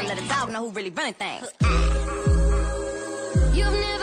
let a dog know who really running things. You've never